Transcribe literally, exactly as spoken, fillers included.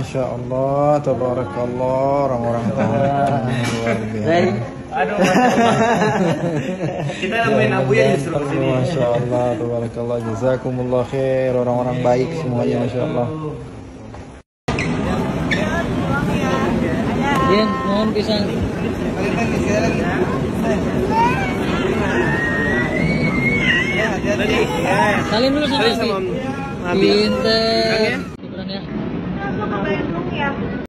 Masya Allah, tabarakallah, orang-orang taat luar biasa. Aduh, kita nemuin Abu ya justru sini. Masya Allah, tabarakallah, jazakumullah khair, orang-orang baik semuanya, Masya Allah. Yen, mohon pisang. Salim dulu sama Abi. Pinter. Syukuran ya. Langsung ke Bandung ya.